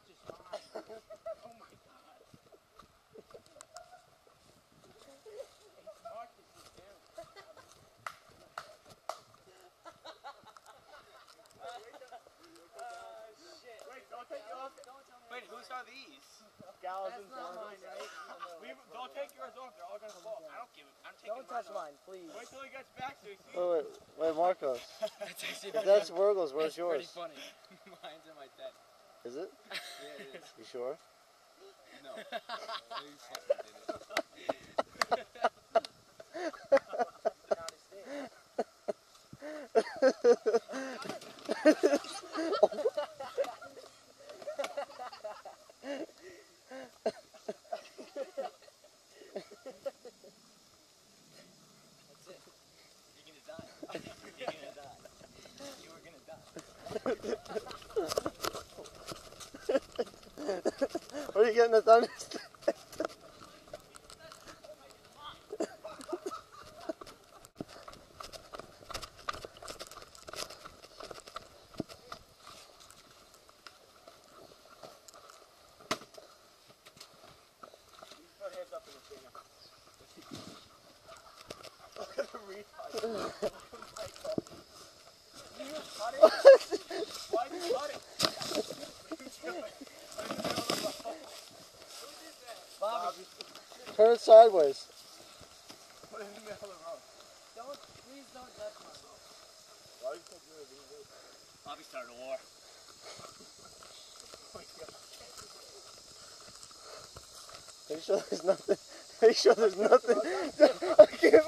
is fine. Oh my god. Marcus is down. Shit. Wait, don't take yours. Wait, whose are these? Gals and That's not mine, right? Don't take yours off. They're all gonna fall. I don't give it. I'm taking Don't touch mine, please. Wait till he gets back so he sees. Wait, Marcos. If that's Virgil's, where's yours? Pretty funny. Mine's in my tent. Is it? Yeah, it is. You sure? No. You fucking did it. What are you getting the thunder? Look at the retard. Why did you cut it? Bobby. Turn it sideways. Put it in the middle of the road. Please don't touch mine. Why are you so good at doing this? Bobby started a war. Make sure there's nothing. Make sure there's nothing. I can't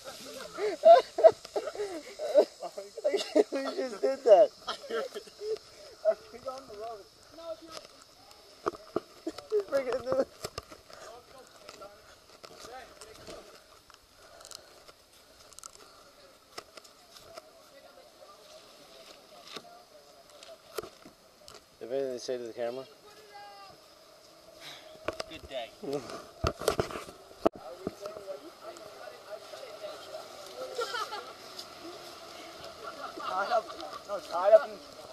believe you just did that. I think on the road. No, it's not. He's bringing it to the... Have anything to say to the camera? Good day. Tied up. No, tied up.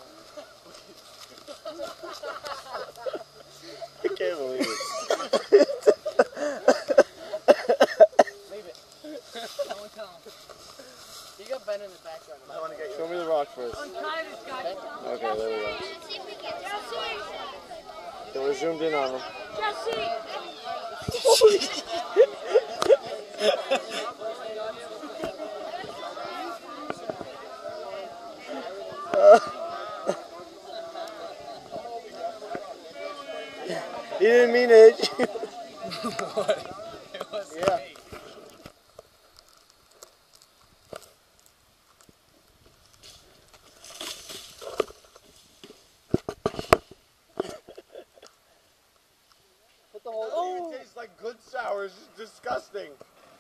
I can't believe it. Leave it. Don't tell him. You got Ben in the background. I want to get you. Show me the rock first. Untie this guy. Okay, there we go. Jesse! Okay, we're zoomed in on him. Jesse! He didn't mean to hit you. What? It was Yeah. me. Put the whole... It tastes like good sour. It's just disgusting.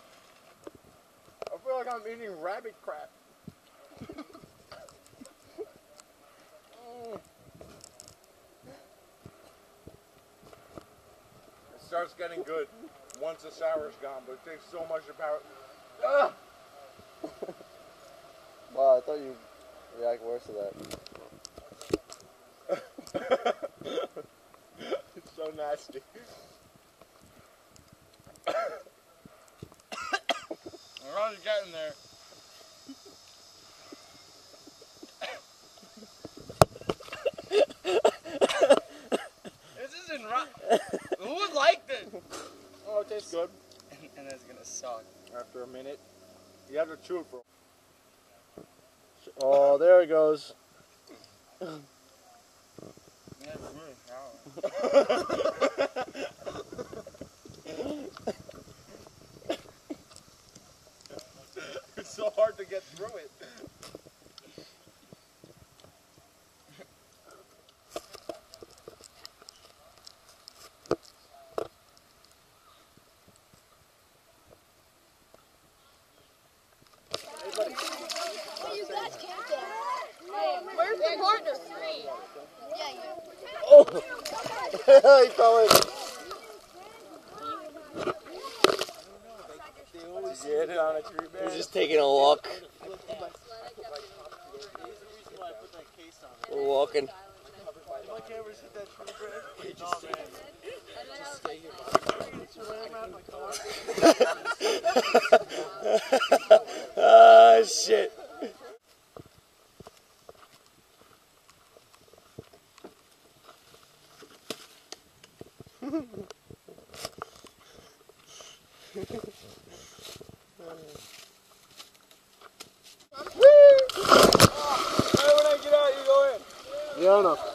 I feel like I'm eating rabbit crap. It starts getting good once the sour's gone, but it takes so much of power. Ugh! Wow, I thought you'd react worse to that. It's so nasty. We're already getting there. This isn't right. Who would like this? Oh, it tastes good. And it's gonna suck. After a minute, you have to chew it for. Oh, there it goes. That's really sour. It's so hard to get through it. Where's the partner? Yeah, you. Oh! He fell in. Did you hit it on a tree, man? He's just taking a walk. We're walking. My camera's hit that tree, man. Ah, shit. Hey, when I get out, you go in. Yeah, I know.